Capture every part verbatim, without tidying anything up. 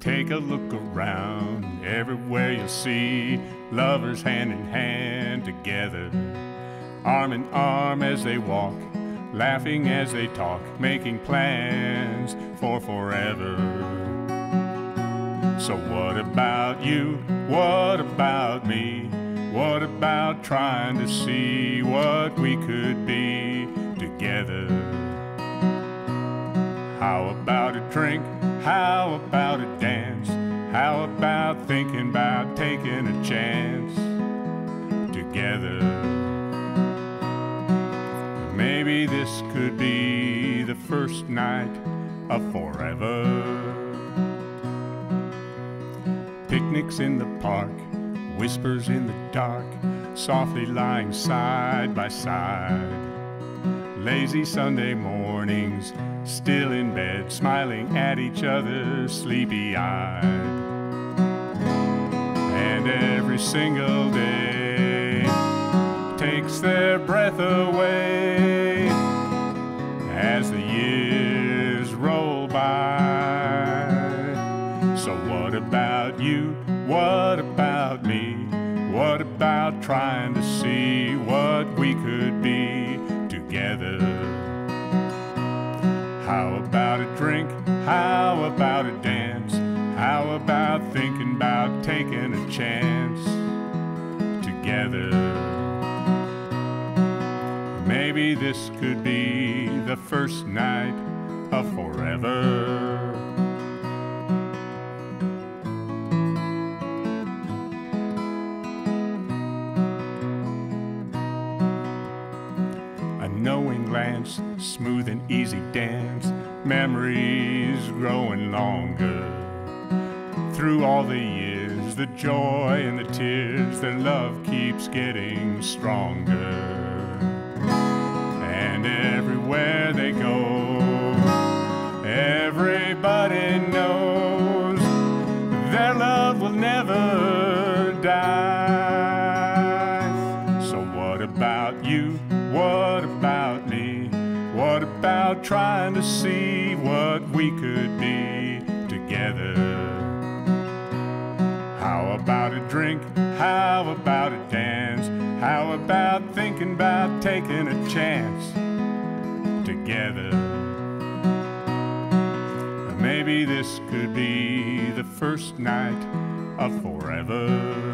Take a look around, everywhere you'll see lovers hand in hand together, arm in arm as they walk, laughing as they talk, making plans for forever. So what about you? What about me? What about trying to see what we could be together? How about a drink? How about a dance? How about thinking about taking a chance together? Maybe this could be the first night of forever. Picnics in the park, whispers in the dark, softly lying side by side. Lazy Sunday mornings, still in bed, smiling at each other, sleepy-eyed. And every single day takes their breath away as the years roll by. So what about you? What about me? What about trying to see what we could be together? How about a drink? How about a dance? How about thinking about taking a chance together? Maybe this could be the first night of forever. A knowing glance, smooth and easy dance, memories growing longer. Through all the years, the joy and the tears, their love keeps getting stronger. And everywhere they go, everybody knows their love will never die. So what about you? What about me? What about trying to see what we could be together? How about a drink? How about a dance? How about thinking about taking a chance together? Maybe this could be the first night of forever.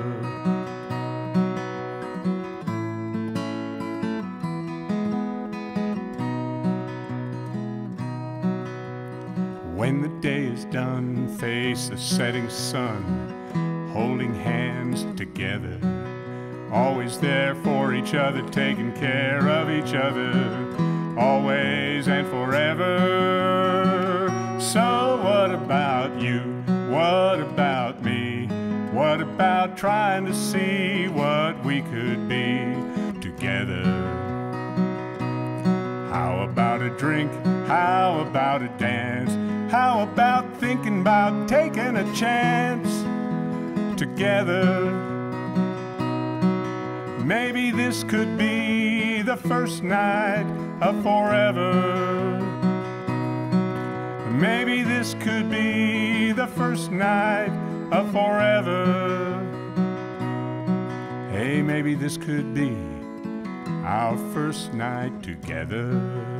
When the day is done, face the setting sun, holding hands together, always there for each other, taking care of each other, always and forever. So what about you? What about me? What about trying to see what we could be together? How about a drink? How about a dance? How about thinking about taking a chance together? Maybe this could be the first night of forever. Maybe this could be the first night of forever. Hey, maybe this could be our first night together.